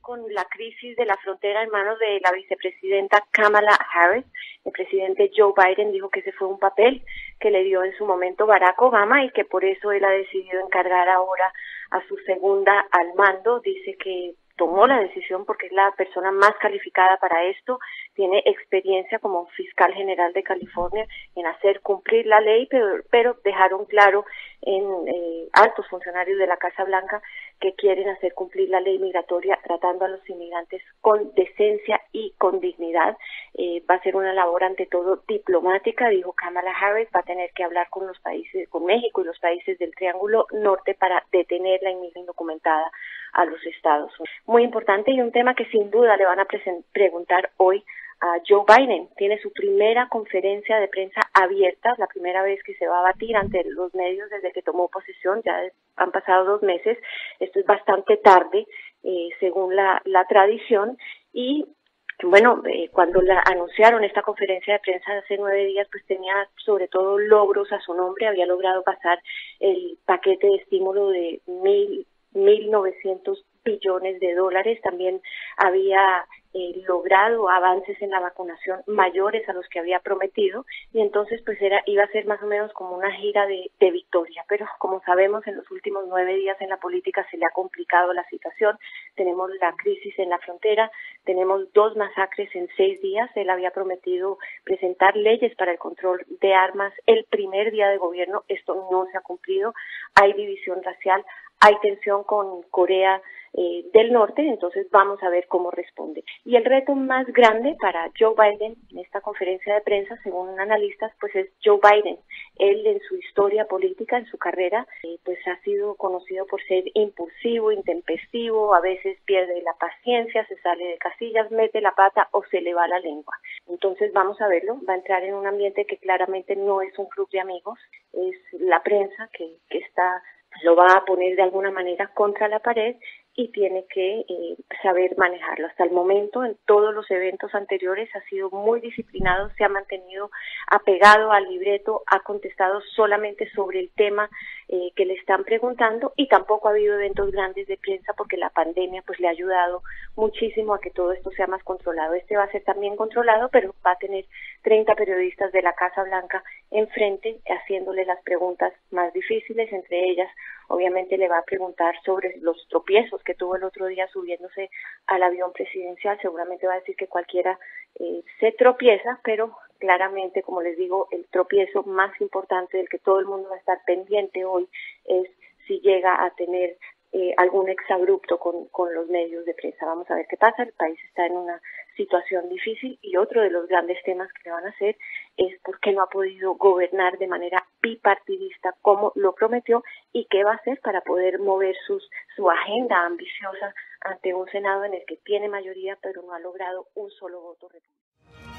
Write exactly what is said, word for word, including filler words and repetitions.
con la crisis de la frontera en manos de la vicepresidenta Kamala Harris. El presidente Joe Biden dijo que ese fue un papel que le dio en su momento Barack Obama y que por eso él ha decidido encargar ahora a su segunda al mando. Dice que tomó la decisión porque es la persona más calificada para esto, tiene experiencia como fiscal general de California en hacer cumplir la ley, pero, pero dejaron claro en eh, altos funcionarios de la Casa Blanca que quieren hacer cumplir la ley migratoria tratando a los inmigrantes con decencia y con dignidad. Eh, va a ser una labor ante todo diplomática, dijo Kamala Harris, va a tener que hablar con los países, con México y los países del Triángulo Norte para detener la inmigración indocumentada a los Estados Unidos. Muy importante y un tema que sin duda le van a preguntar hoy a Joe Biden. Tiene su primera conferencia de prensa abierta, la primera vez que se va a batir ante los medios desde que tomó posesión, ya han pasado dos meses, esto es bastante tarde, eh, según la, la tradición, y bueno, eh, cuando la anunciaron esta conferencia de prensa hace nueve días, pues tenía sobre todo logros a su nombre, había logrado pasar el paquete de estímulo de mil mil novecientos billones de dólares, también había eh, logrado avances en la vacunación mayores a los que había prometido y entonces pues era iba a ser más o menos como una gira de, de victoria, pero como sabemos en los últimos nueve días en la política se le ha complicado la situación, tenemos la crisis en la frontera, tenemos dos masacres en seis días, él había prometido presentar leyes para el control de armas el primer día de gobierno, esto no se ha cumplido, hay división racial, hay tensión con Corea eh, del Norte, entonces vamos a ver cómo responde. Y el reto más grande para Joe Biden en esta conferencia de prensa, según analistas, pues es Joe Biden. Él en su historia política, en su carrera, eh, pues ha sido conocido por ser impulsivo, intempestivo, a veces pierde la paciencia, se sale de casillas, mete la pata o se le va la lengua. Entonces vamos a verlo, va a entrar en un ambiente que claramente no es un club de amigos, es la prensa que, que está lo va a poner de alguna manera contra la pared y tiene que eh, saber manejarlo. Hasta el momento, en todos los eventos anteriores, ha sido muy disciplinado, se ha mantenido apegado al libreto, ha contestado solamente sobre el tema eh, que le están preguntando y tampoco ha habido eventos grandes de prensa porque la pandemia pues le ha ayudado muchísimo a que todo esto sea más controlado. Este va a ser también controlado, pero va a tener treinta periodistas de la Casa Blanca enfrente haciéndole las preguntas más difíciles, entre ellas obviamente le va a preguntar sobre los tropiezos que tuvo el otro día subiéndose al avión presidencial, seguramente va a decir que cualquiera eh, se tropieza, pero claramente, como les digo, el tropiezo más importante del que todo el mundo va a estar pendiente hoy es si llega a tener eh, algún exabrupto con, con los medios de prensa. Vamos a ver qué pasa, el país está en una situación difícil y otro de los grandes temas que le van a hacer es por qué no ha podido gobernar de manera bipartidista como lo prometió y qué va a hacer para poder mover sus, su agenda ambiciosa ante un Senado en el que tiene mayoría pero no ha logrado un solo voto republicano.